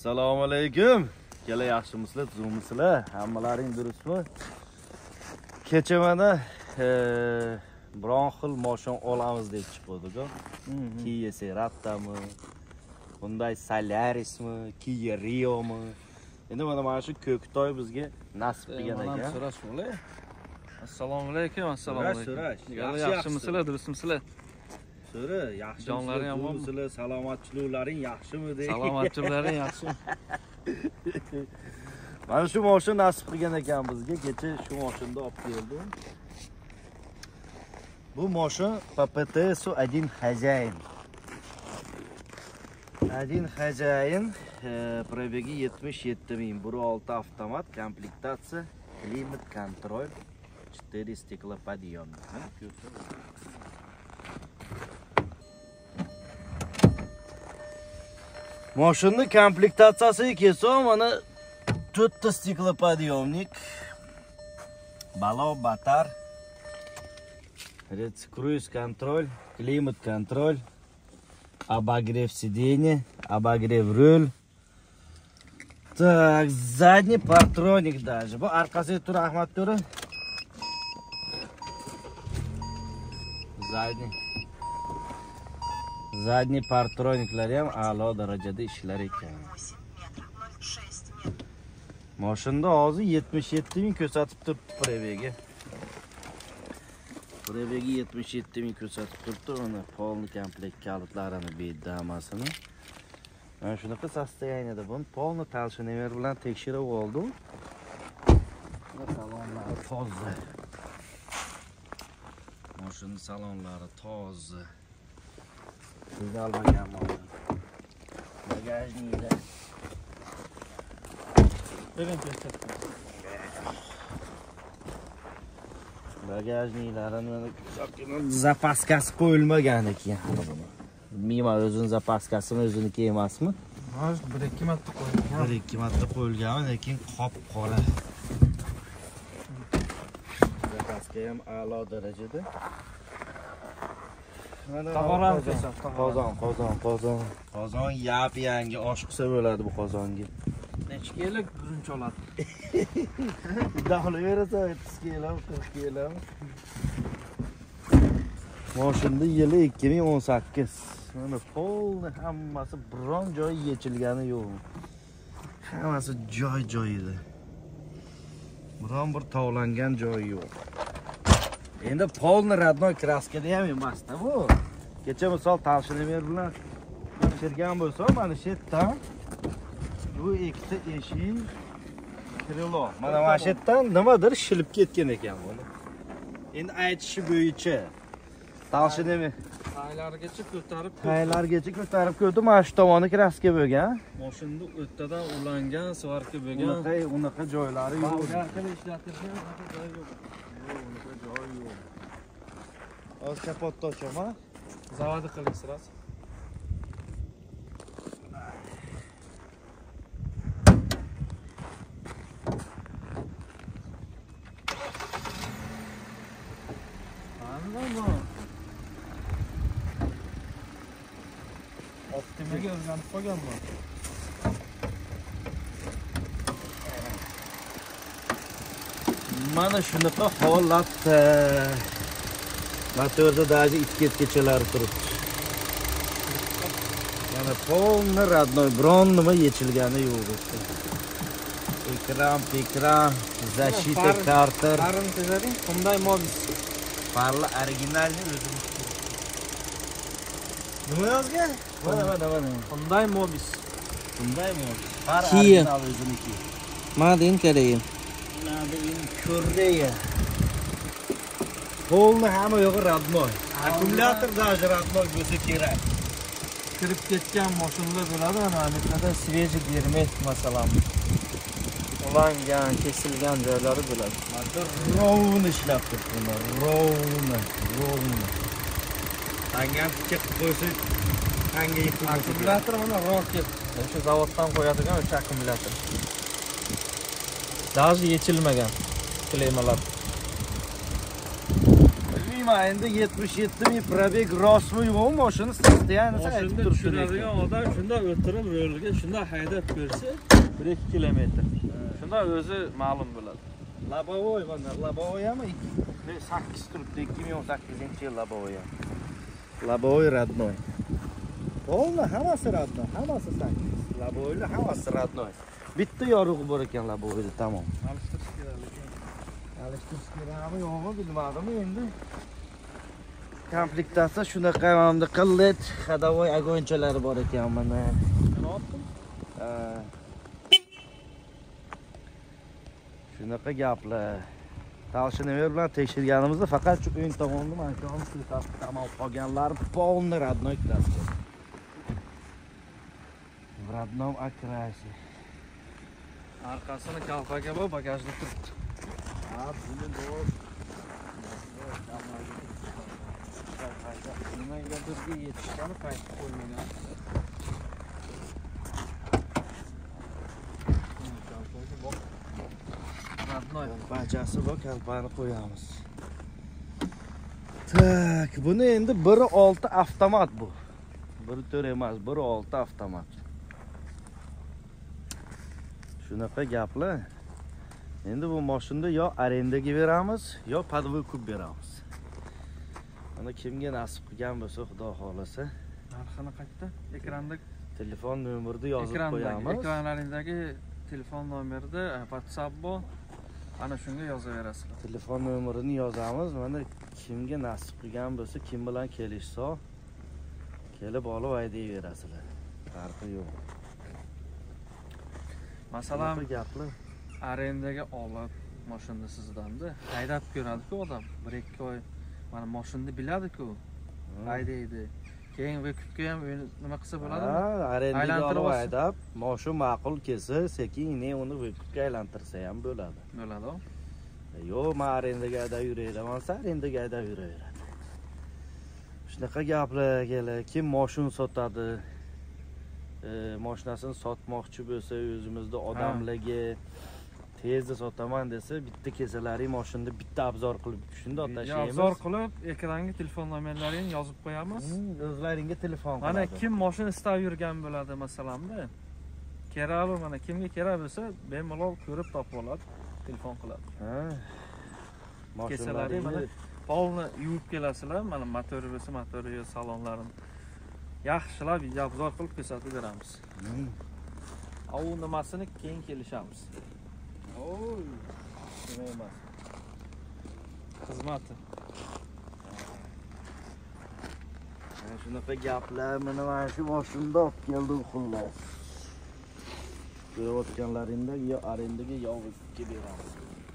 Assalomu alaykum. Kela yaxshimisizlar, tuzukmisizlar? Hammalaring durustmi? Kecha mana biron xil mashina olamiz deb chiqdik-ku. Kia Cerat'mi, Hyundai Solarismi, Kia Rio'mi? Endi mana shu Ko'ktoy bizga nasib qilgan ekan. So'rash bo'lay. Assalomu alaykum, assalomu alaykum. So'rash. Yaxshimisizlar, durustmisizlar? So'ra, Jonlaring ham yaxshimisizlar? Salomatchiliklaring yaxshimi deb. Salomatchiliklaring yaxshimi? Mana shu mashina nasib qilgan ekan bizga. Kecha shu mashinada olib keldim. Bu mashina PPT Su1 Хозяин. Один хозяин, пробеги 77 000, 1.6 автомат, комплектация, климат-контроль, 4 стеклоподъемных. Машинning komplektatsiyasiga kelsam, mana 4 ta стеклоподъемник, balon batar, круиз-контроль, климат-контроль, обогрев сиденья, обогрев руль. Так, задний партроник даже. Bu arkası tur Ahmet turu. Задний partronniklari ham a'lo darajada ishlar ekan. Mashinada hozir 77 000 ko'rsatib turibdi prebegi. Prebegi 77 000 ko'rsatib turibdi. Mana polni komplekt kalitlarini berdi hammasini. Mana shunaqa sostoyaniyada buni polni talshinamer bilan tekshirib oldim. Salonlari toza. Mashina salonlari toza. Tuzalmagan mashina. Bagajnikda. Bagajniklarini zapaskasi qo'yilmagan ekan. Bilmayman, o'zining zapaskasimi, o'ziniki emasmi? Hozir 1-2 marta qo'yilgan. 1-2 marta qo'yilgan, lekin qop-qora. Zapaska ham a'lo darajada. Qozon yap-yangi osh qilsa bo'ladi bu qozonga. Necha kelik birinchi oladi? Daxlaverasa 30 kilo, 40 kilo. Mashinada yili 2018. Mana polni hammasi biron joyi yechilgani yo'q. Hammasi joy-joyida. Biron bir tovlangan joyi yo'q. Endi polni radnoy kraskada ham emas-da bu. Kecha misol talshinamer bilan tekshirgan bo'lsa, mana shu yerdan bu ikkita eshik krilo. Mana shu yerdan nimadir shilib ketgan ekan buni. Endi aytishi bo'yicha talshinamer taylargacha ko'tarib ko'rdi. Mana shu tomoni kraska bo'lgan. Mashinada o'rtadan ulangan, svarka bo'lgan. Unaqa joylari yo'q. Hozir kapotni ochaman. Zavodi qiling siras. Optimaga o'rganib qolganman. Mana shunaqa holatda motorda даже etiketkachalar turibdi. Mana polni radnoy, biron nima yechilgani yo'q. Ekran, защита karta. Farini tezaring, Hyundai Mobis. Farli originalni o'zim. Nima yozgan? Mana. Hyundai Mobis. Far original o'ziniki. Made in Korea. Koreya. Polni hamma yo'g'i radnoy. Akkumulyator даже radnoy bo'lsa kerak. Kirib ketgan mashinalar bo'ladi, ana nimalarda свежий bermet masalan. Ulangan, kesilgan joylari bo'ladi. Motor rovni ishlab turibdi. Rovni. Tangan tikib qo'ysa, tanga yetib Akkumulyator mana roket. O'sha zavoddan qo'yadigan o'sha akkumulyator. Даже yechilmagan klemalar. bilmayman endi 77 ming probeg rostmi yo'qmi mashina sizda yani Mashina tushiradigan odam shunda o'tirib yo'lga shunda haydab ko'rsa 1-2 kilometr. Shunda o'zi ma'lum bo'ladi. Labovoy mana Labovoy ham 8 turibdi 2018-yil Labovoy ham. Labovoy родной. Polni hammasi родной, hammasi 8. Labovoylar hammasi родной. Bitta yorug'i bor ekan Labovoyda tamom. Alishtirish kerak. Alishtirish kerakmi yo'qmi bilmadim endi. Komplektatsiya shunaqa hamda qillet, xadavoy agonchalari bor ekan mana. Shunaqa gaplar. Talshinover bilan tekshirganimizda faqat shu o'ng tomonni mana shu tamom qolganlar polni родной klassika. В родном окрасе. Arkasini kalpaga bor, bagajda turibdi. Ha, buni bor. Nimaga yetishgani payt qo'ymagan. Bajasi bor, kalpani qo'yamiz. Tak, buni endi 1.6 avtomat bu. 1.4 emas, 1.6 avtomat. Shunaqa gaplar. Endi bu mashinani yo arendaga beramiz, yo podvoyka beramiz. Mana kimga nasib qilgan bo'lsa, Xudo xolasa, Narxini qayerda? Ekranda telefon nomerini yozib qo'yamiz. Ekranlaringdagi telefon nomerida WhatsApp bor. Ana shunga yozaverasizlar. Telefon nomerini yozamiz. Mana kimga nasib qilgan bo'lsa, kim bilan kelishsa, kelib olib aytayverasizlar. Farqi yo'q. Masalan, gaplar arendaga olib mashinani sizdan-da haydab ko'radi-ku odam. 1-2 oy mana mashinani biladi-ku. Haydaydi. Keyin vekutga ham nima qilsa bo'ladimi? Ha, arendaga olib haydab, mashin ma'qul kelsa, sekin uni vekutga aylantirsa ham bo'ladi. Bo'ladi-ku. Yo'q, men arendaga haydab yurayman, sen arendaga haydab yuraveradi. Shunaqa gaplar kelar. Kim mashin sotadi? Mashinasini sotmoqchi bo'lsa, o'zimizda odamlarga tezda sotaman desa, bitta kesalaring mashinani bitta obzor qilib shunda tashlaymiz. Obzor qilib, ekranga telefon nomerlaringni yozib qo'yamiz. O'zlaringga telefon qiladi. Mana kim mashina istab yurgan bo'ladi masalanda. Kerakmi, mana kimga kerak bo'lsa, bemalol ko'rib topib oladi, telefon qiladi. Ha. Kesalaring mana polni yuvib kelasizlar, mana motori bo'lsa, motori, salonlarini yaxshilab obzor qilib ko'rsatib beramiz. U nimasini keyin kelishamiz. Oy, nima emas. Xizmati. Mana shunaqa gaplar, mana shu mashinada olib keldim xullas. Ko'rayotganlaringda yo arendaga yo vekutga beramiz.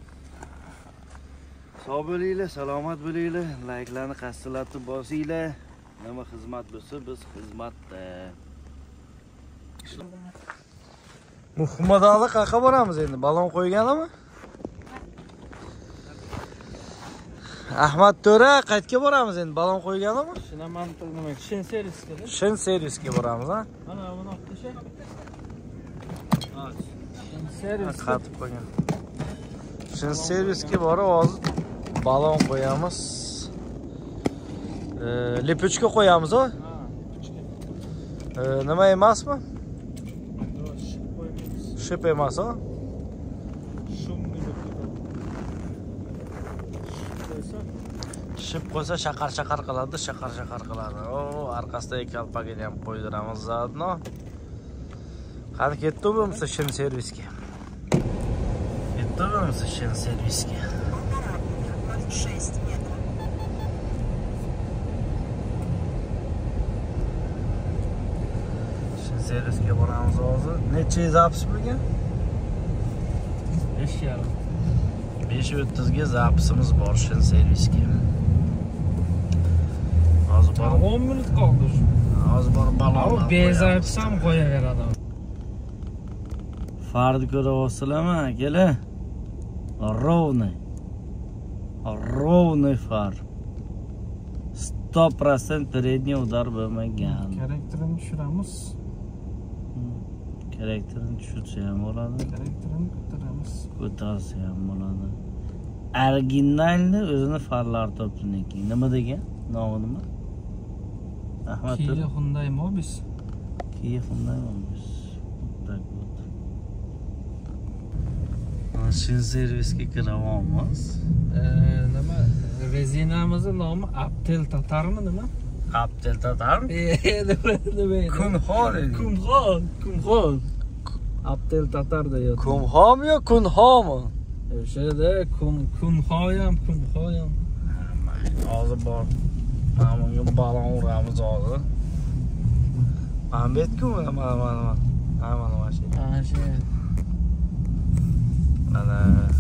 Sog' bo'linglar, salomat bo'linglar, layklarni qasdilatib bosinglar. Nima xizmat bo'lsa, biz xizmatda. Muhammadali qayoqqa boramiz endi? Balon qo'yganmi? Ahmad To'ra, qayerga boramiz endi? Balon qo'yganmi? Shinaman nima? Shin servisga. Shin servisga boramiz, ha? Mana buni olib tasha. Ha. Shin servis qatib qo'ygan. Shin servisga borib, hozir balon qo'yamiz. Lepochka qo'yamiz, ha? Nima emasmi? Ship emas, ha? Ship qo'ysa shaqar qiladi, shaqar qiladi. O, orqasidagi kalpagini ham qo'ydiramiz zaodno. Qani ketdingmi shin servisga? Ketdingmi shin servisga? 6 метров. Shin servisga boramiz hozir. Necha zapis bo'lgan? 5,5. 5:30 ga zapisimiz bor shin servisga. Hozir borib 10 minut qoldi. Hozir borib balon. O bezayapsam qo'yaveradi. Farni ko'ryapsizlarmi, akalar? Ровный фар. 100% передний удар bo'lmagan. Karakterini tushiramiz. Karakterini tushirsa ham bo'ladi. Karakterini ko'taramiz. Ko'tarsa ham bo'ladi. originalni o'zini farlari topdiniki. Nima degan? Nomi nima? Ahmad Kia Hyundai Mobis. Kia Hyundai Mobis. Tak вот. Mashin servisga kiraveramiz. Nima? Rezinamizni nomi Aptel Tatarmi nima? Aptel Tatarmi? Nima? Kunxon edi. Kunxon. Aptel Tatar deyapti. Kunxon yo Kunxonmi? O'shada Kunxoyam. Hozir bor. Mana bunga balon uramiz hozir. Ahmetku mana. Mana mashina. Ana shu. Mana.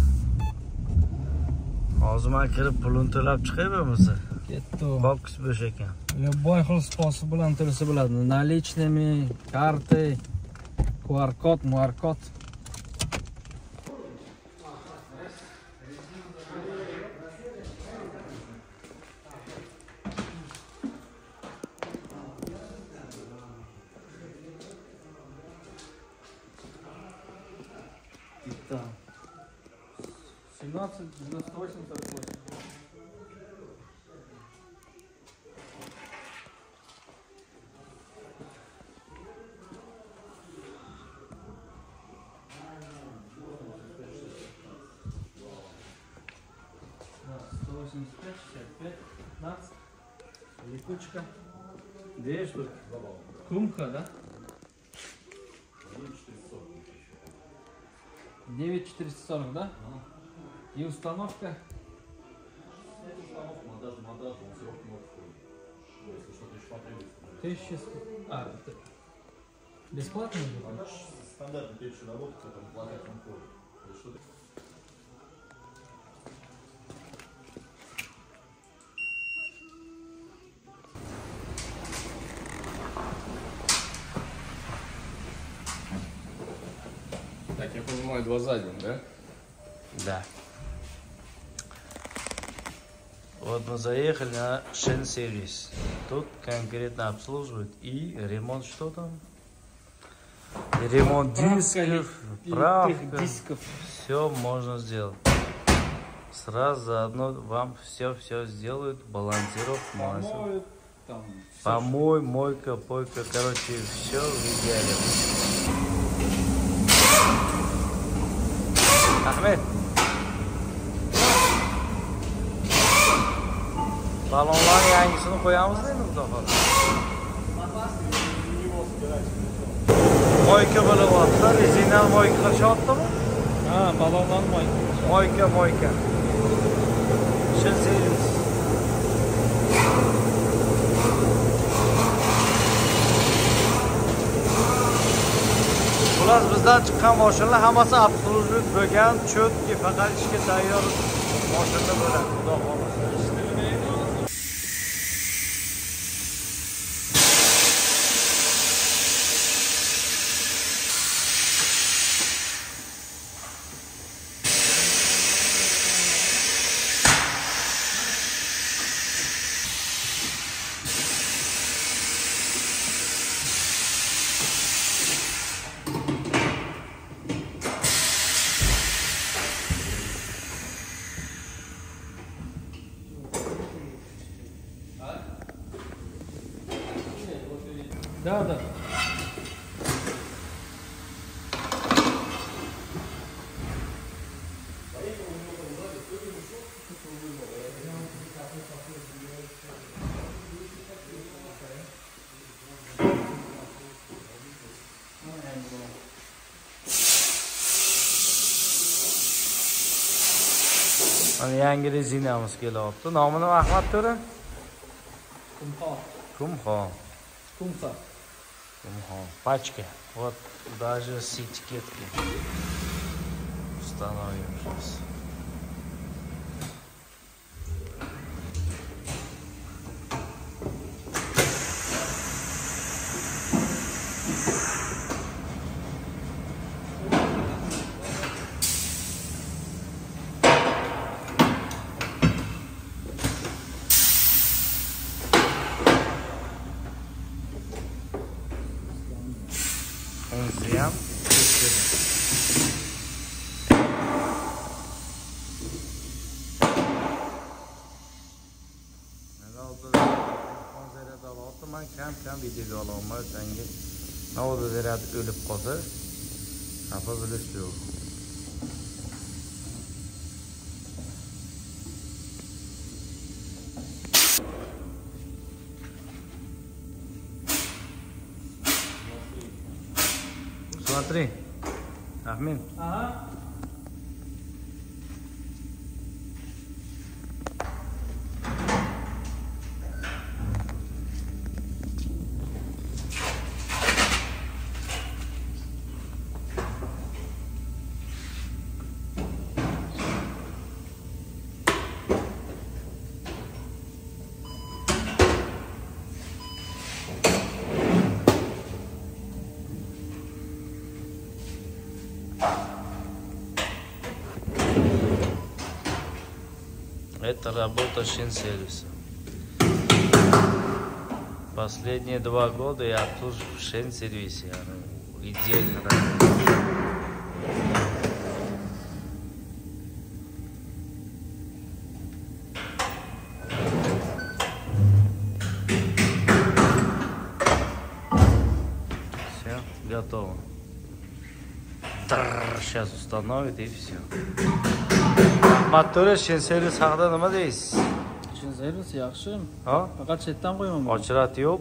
Hozir men kirib pulini to'lab chiqay bo'lmasa. Ketdi. Boks bo'sh ekan. Любой xil sposob bilan to'lasa bo'ladi. Наличными, karтой, QR-kod, QR-kod. Да. 17 98 48. Липучка. 2 штуки. Кумка, да? 9440, да? И установка? Монтаж, он срок не входит. Если что-то еще потребуется. 1100. Бесплатно будет? Стандартный перечень работы, который платят на входит. Если что-то... Так, я понимаю, 2 за 1, да? Да. Вот мы заехали на Шен-сервис. Тут конкретно обслуживают и ремонт, что там? И ремонт дисков, правка. Все можно сделать. Сразу заодно вам все сделают. Балансировку, помой, мойка, пойка. Короче, все в идеале. Ahmet. Balonların yangisini koyamız değil mi bu defa? Moyka böyle varsa, rezinal moyka kaçattı mı? Ha, balondan Moyka. Şimdi servis. Bular bizdan chiqqan mashinalar hammasi absolut bo'lgan, cho'tki faqat ishga tayyor mashina bo'ladi. Xudo xolasa. Да. Mana yangi rezinamiz kelyapti. Nomi nima Ahmad to'ra? Kumxon. Пачка. Вот даже с этикетки. Установим сейчас. Зря. olmayapman, videoga ololmay o'shanga navoda zaradi o'lib qolsa, xafa bo'lish yo'q. Смотри, Ahmed. Aha. Это работа шинсервиса. Последние 2 года я тут в шинсервисе. Идеально работаю. Все, готово. Сейчас установит и все. Motor шинсервис haqida nima deysiz? Шинсервис yaxshi. Ha? Faqat chetdan qo'yaman. Ochrat yo'q.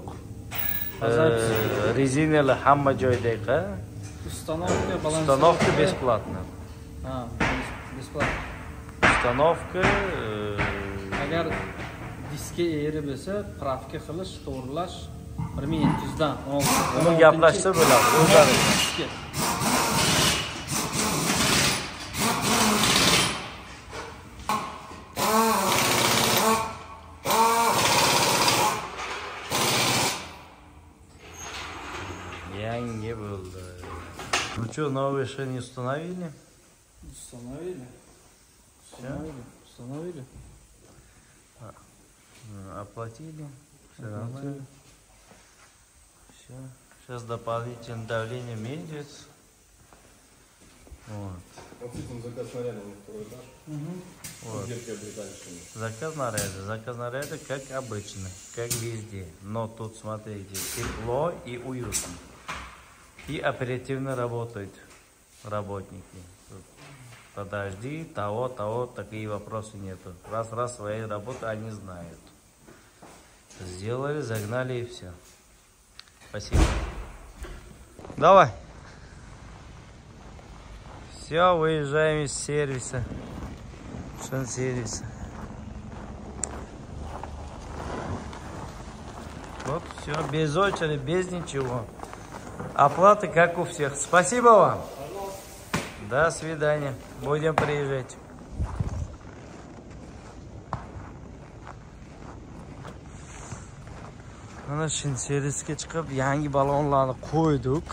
Rezinalar hamma joydagi. Установка бесплатно. Ha, bесплатно. Установка Agar diska eri bo'lsa, pravka qilish, to'g'rilash 1700 dan. Uni gaplashsa bo'ladi. O'zlari. Yangi bo'ldi. Ну что, новые шины установили? Установили. Оплатили. Все нормально. Все. Сейчас дополнительное давление медиц. Вот. Отсюда заказ снаряда на второй этаж. Вот. Детки британские. Заказ наряда как обычно, как везде. Но тут, смотрите, тепло и уютно. И оперативно работают работники. Подожди, того, такие вопросы нету. Раз своей работы они знают. Сделали, загнали и все. Спасибо. Давай. Все, выезжаем из сервиса. Шинсервиса. Вот все, без очереди, без ничего. Оплата как у всех. Спасибо вам. До свидания. Будем приезжать. Mana шинсервисga chiqib yangi balonlarni qo'ydik.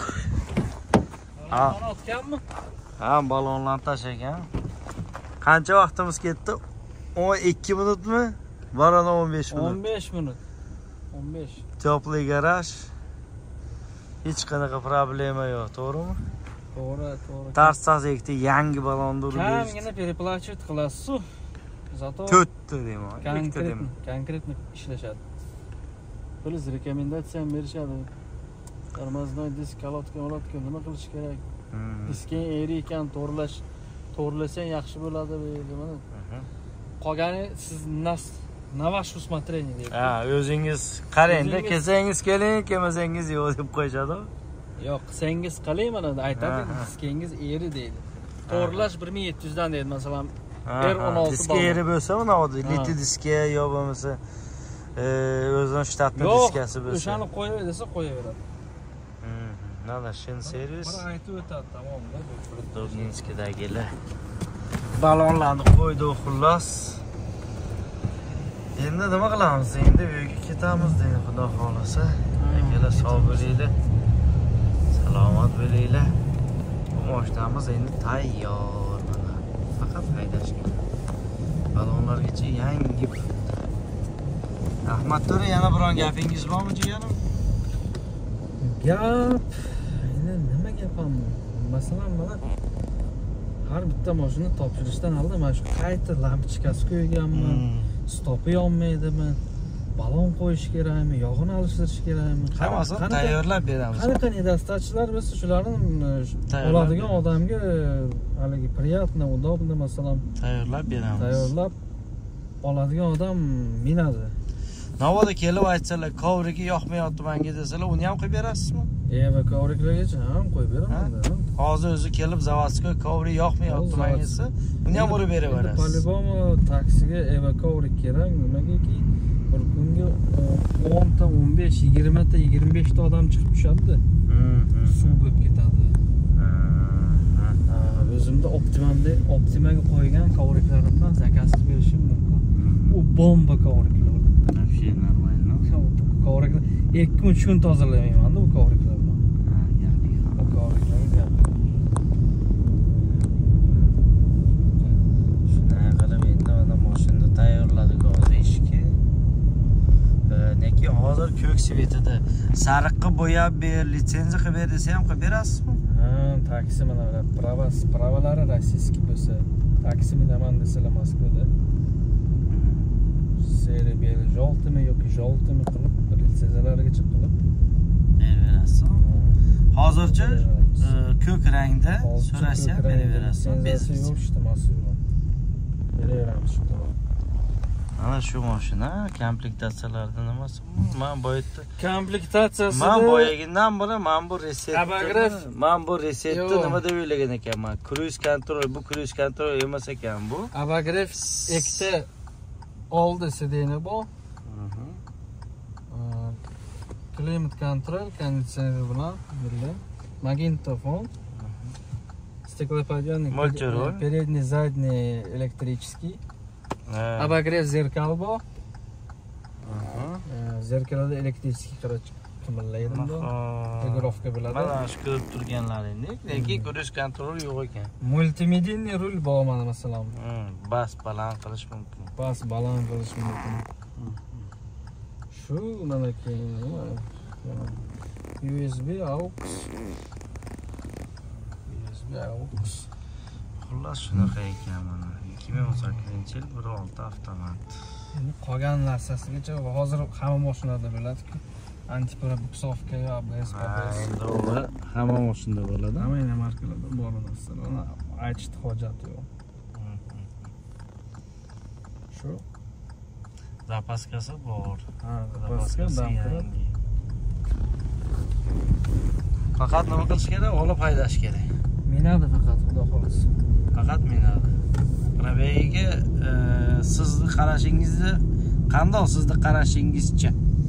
Ha, balonlarni tashlagan. Qancha vaqtimiz ketdi? 12 minutmi? Varana 15 minut. 15 minut. 15. Teplый garaj. Hech qanaqa problema yo'q, to'g'rimi? To'g'ri. Tarsazekda yangi balonni urib Kamgina переплачивать qilasiz. Zato to'rtta deyman. Konkretni ishlashadi. Biz rekomendatsiya berishadi. Tormozni disk kalotka nima qilish kerak? Diskning eri ekan to'g'rilasang yaxshi bo'ladi deydi mana. Qolgani siz na vash usmatreni deydi. Ha, o'zingiz qarang-da, kelsangiz keling, kelmasangiz yo'q deb qo'yishadi. Yo'q, qilsangiz qiling mana aytadi, diskingiz eri deydi. To'g'rilash 1700 dan deydi, masalan, R16 diska eri bo'lsa, mana liti diska yo bo'lmasa o'zining shtatli diskasi bo'lsa. O'shani qo'yaver desa qo'yaveradi. Mana шинсервис. Buni aytib o'tadi, tamomda. Turninskidagilar balonlarni qo'ydik xullas. Endi nima qilamiz? Endi uyga ketamiz deydi, xudo xolasa. Akalar sog' bo'linglar. Salomat bo'linglar. Bu mashinamiz endi tayyor mana. Faqat haydashga. Balonlargacha yangi. Ahmad To'ra, yana biron gapingiz bormi jiganim? Gap. Endi nima gapam? Masalan, mana har bitta mashina topshirishdan oldin mana shu qayta lampochkasi qo'yganman. Stopi yonmaydimi? balon qo'yish kerakmi, yog'ini alishtirish kerakmi? Hammasini tayyorlab beramiz. Qanaqa недостаточlar biz shularni oladigan odamga haligi приятно, удобно masalan Tayyorlab beramiz. Tayyorlab oladigan odam minadi. Navoda kelib aytsalar, kovriga yoqmayapti menga desalar, uni ham qo'yib berasizmi? Va kovriklaga ham qo'yib beraman. Hozir o'zi kelib zavodga kovri yoqmayapti menga desa, uni ham urib beraverasiz. По-любому taksiga eva kovrik kerak. Nimagaki bir kunga 10 ta, 15, 20 ta, 25 ta odam chiqib tushadi. Suv bo'lib ketadi. O'zimda Optimaga qo'ygan kovriklarimdan zakaz berishim mumkin. U bomba kovriklar. Вообще нормально. Kovriklar 2-3 kun tozalamayman bu kovriklar bilan. Bu kovriklar. Shunday qilib endi mana mashinani tayyorladik hozir ishga. Neki hozir ko'k svetida sariqqa bo'yab ber, litsenziya qilib ber desa ham qilib berasizmi? Taksi mana pravalari rossiyskiy bo'lsa, taksi minaman desalar Moskvada. Seriya beri желтыми yoki желтыми qilib, litsenziyalargacha qilib beraverasiz. Hozircha ko'k rangda so'rasa ham beraverasiz. Benzin yo'q, ishtimasi yo'q. Beraveramiz shunda. Ana shu mashina komplektatsiyalarda nimasi? Men boyatda komplektatsiyasi. Men boyagindan beri men bu resetni nima deb o'ylagan ekanman. Cruise control, bu cruise control emas ekan bu. Abagrev ikkita oldi sideni bu. Climate control, konditsioner bilan birga. Magnitofon. Стеклоподъемник. Передний, задний электрический. Обогрев зеркал bu. Zerkalada elektrический qimirlaydi bu. Regulovka bo'ladi. Mana shu ko'rib turganlaringdek, lekin ko'rish kontroli yo'q ekan. Multimedialniy rul bor mana masalan. Bas baland qilish mumkin. Bas baland qilish mumkin. Shu mana keyin USB aux. Xullas shunaqa ekan mana. 2018-yil 1.6 avtomat. Endi qolgan narsasigacha hozir hamma mashinada bo'ladi-ku. Antiprobuksovka yo ABS. Endi u hamma mashinada bo'ladi. Hamma markalarda bor narsalar. Aytishni hojati yo'q. Shu zapaskasi bor. Zapaska dampirar. Faqat nima qilish kerak? Olib haydash kerak. Minadi faqat, xudo xolasa. Faqat minadi. Probeyiga sizni qarashingizni qanday, sizni qarashingizcha?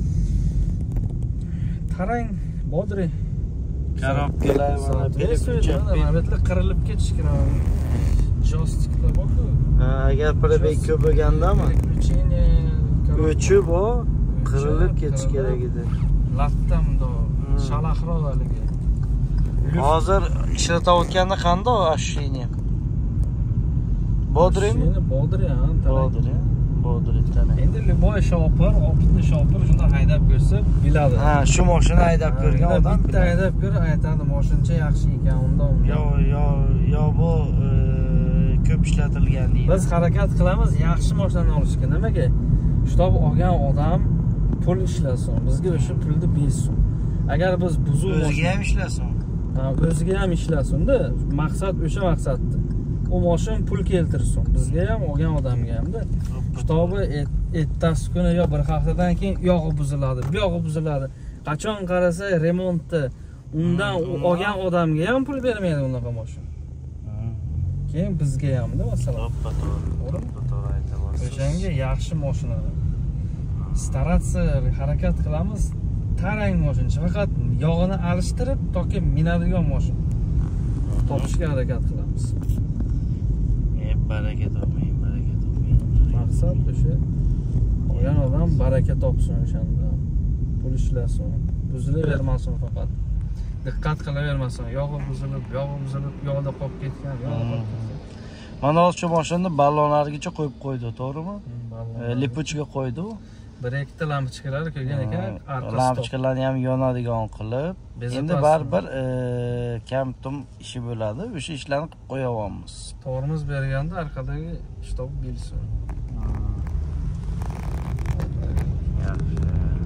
Qarang, bodri. Korobkalar mana perepetlar qirilib ketish kerak. Joystiklar bor-ku. Agar probey ko'p bo'lgandami? O'chi bor, qirilib ketish kerak edi. Lattamdo, shalaqroq haligi. Hozir ishlatayotganda qanday ощущение? Bodrimi? Bodri, ha, Bodri tana. Endi любой shopir, opitni shopir shunda haydab ko'rsa biladi. Ha, shu mashina haydab ko'rgan odam bitta haydab ko'rib aytadi, mashincha yaxshi ekan undan. Yo bu ko'p ishlatilgan deydi. Biz harakat qilamiz yaxshi mashinani olishga. Nimaga? Shtob olgan odam pul ishlasin, bizga o'sha pulni bersin. Agar biz buzuq o'ziga ham ishlasin. O'ziga ham ishlasin-da, maqsad o'sha maqsadda. O mashin pul keltirsin, bizga ham, olgan odamga ham-da. Kitobi ertasi kuni yo bir haftadan keyin yog'i buziladi, bu yog'i buziladi. Qachon qarasa remontda undan olgan odamga ham pul bermaydi unaqa mashin. Keyin bizga ham-da masalan. To'g'ri aytyapsiz. O'shanga yaxshi mashinalar. Staratsiya harakat qilamiz. Tarang mashincha, faqat yog'ini alishtirib toki minadigan mashin topishga harakat qilamiz. Baraka topmang. Maqsad o'sha olgan odam baraka topsin o'shanda. Pul ishlasin, buzilavermasin faqat. Diqqat qilavermasin. Yog'i buzilib, yog'da qolib ketgan, Mana shu mashinani ballonlarigacha qo'yib qo'ydi, to'g'rimi? Lipochka qo'ydi. Bir ikkita lampochkalar kelgan ekan, lampochkalarni ham yonadigan qilib, endi baribir kam-tum ishi bo'ladi. O'sha ishlarni qilib qo'yamiz. Tormoz berganda orqadagi shtob bilsin. Yaxshi.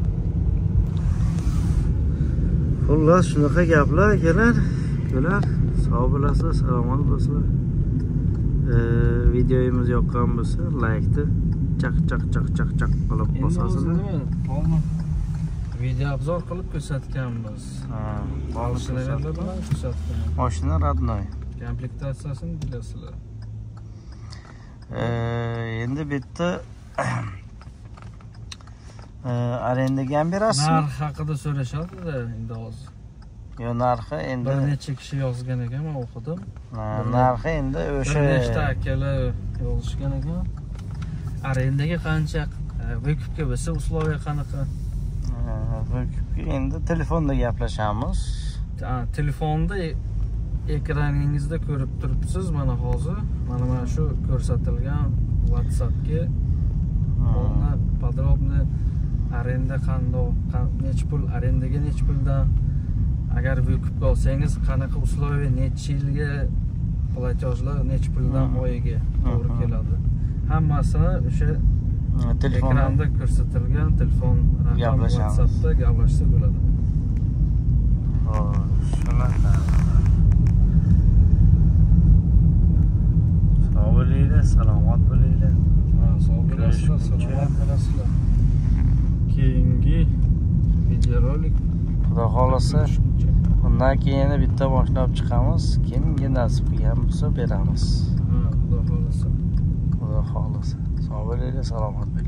Xullas, shunaqa gaplar akalar. Ular sog' bo'lasiz, salomat bo'lsizlar. Videomiz yoqqan bo'lsa, like'ni chaq qilib bosasizlar. Video obzor qilib ko'rsatganmiz. Mashinalarni bilan ko'rsatgan. Mashina radnoy. Komplektatsiyasini bilasizlar. Endi bu yerda arendaga ham berasizmi? Narx haqida so'rashadi endi hozir. Yo, narxi endi bir necha kishi yozgan ekan, men o'qidim. Narxi endi o'sha nechta akalar yozishgan ekan. Arendaga qancha, vekupga bo'lsa условия qanaqa? Vekupga endi telefonda gaplashamiz. Telefonda ekraningizda ko'rib turibsiz mana hozir. Mana shu ko'rsatilgan WhatsAppga uni podrobni arenda qandoq, nech pul, arendaga nech puldan, agar vekupga olsangiz qanaqa условия, necha yilga platejlar, nech puldan oyiga to'g'ri keladi. Hammasini o'sha ekranda ko'rsatilgan telefon raqami WhatsAppda gaplashsa bo'ladi. Xo'sh, shunaqa. Sog' bo'linglar, salomat bo'linglar. Sog' bo'lasizlar, salomat bo'lasizlar. Keyingi videorolik Xudo xolasa, undan keyin bitta mashina olib chiqamiz. Kimga nasib qilgan bo'lsa beramiz. Xudo xolasa. Xudo xolasa. Sog' bo'linglar, salomat bo'ling.